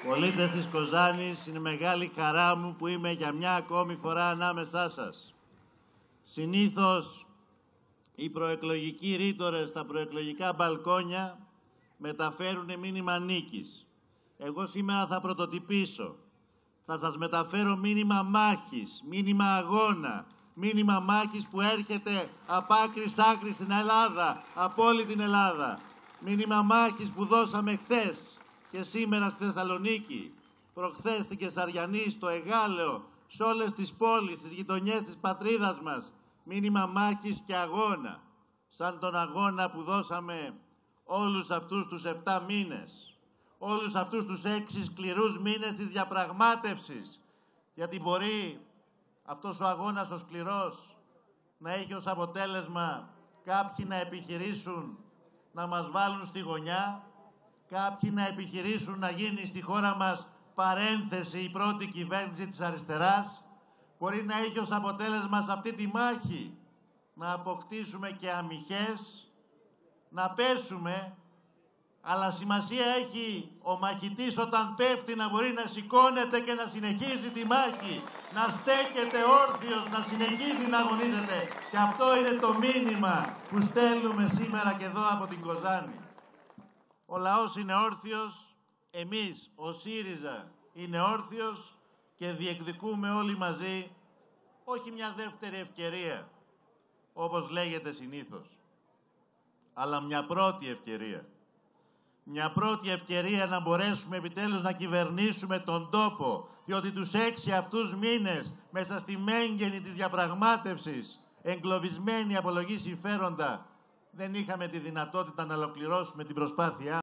Πολίτες της Κοζάνης, είναι μεγάλη χαρά μου που είμαι για μια ακόμη φορά ανάμεσά σας. Συνήθως οι προεκλογικοί ρήτορες στα προεκλογικά μπαλκόνια μεταφέρουν μήνυμα νίκης. Εγώ σήμερα θα πρωτοτυπήσω. Θα σας μεταφέρω μήνυμα μάχης, μήνυμα αγώνα, μήνυμα μάχης που έρχεται από άκρη σ' άκρη στην Ελλάδα, από όλη την Ελλάδα. Μήνυμα μάχης που δώσαμε χθες και σήμερα στη Θεσσαλονίκη, προχθές στην Κεσαριανή, στο Εγάλεο, σε όλες τις πόλεις, στις γειτονιές της πατρίδας μας. Μήνυμα μάχης και αγώνα, σαν τον αγώνα που δώσαμε όλους αυτούς τους 7 μήνες, όλους αυτούς τους 6 σκληρούς μήνες της διαπραγμάτευσης, γιατί μπορεί αυτός ο αγώνας ο σκληρός να έχει ως αποτέλεσμα κάποιοι να επιχειρήσουν να μας βάλουν στη γωνιά, κάποιοι να επιχειρήσουν να γίνει στη χώρα μας παρένθεση η πρώτη κυβέρνηση της αριστεράς. Μπορεί να έχει ως αποτέλεσμα σε αυτή τη μάχη να αποκτήσουμε και αμυχές, να πέσουμε, αλλά σημασία έχει ο μαχητής όταν πέφτει να μπορεί να σηκώνεται και να συνεχίζει τη μάχη, να στέκεται όρθιος, να συνεχίζει να αγωνίζεται. Και αυτό είναι το μήνυμα που στέλνουμε σήμερα και εδώ από την Κοζάνη. Ο λαός είναι όρθιος, εμείς, ο ΣΥΡΙΖΑ, είναι όρθιος και διεκδικούμε όλοι μαζί όχι μια δεύτερη ευκαιρία, όπως λέγεται συνήθως, αλλά μια πρώτη ευκαιρία. Μια πρώτη ευκαιρία να μπορέσουμε επιτέλους να κυβερνήσουμε τον τόπο, διότι τους 6 αυτούς μήνες μέσα στη μέγενη της διαπραγμάτευσης, εγκλωβισμένοι απολογή συμφέροντα, δεν είχαμε τη δυνατότητα να ολοκληρώσουμε την προσπάθειά